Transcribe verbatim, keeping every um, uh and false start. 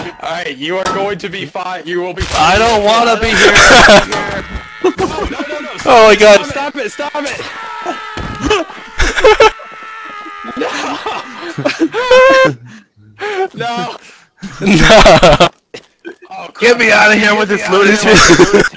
Alright, you are going to be fine. You will be fine. I don't want to be here. Oh, no, no, no. Oh my god. Stop it, stop it. No. No. No. Oh, Get me out of here with this lunacy.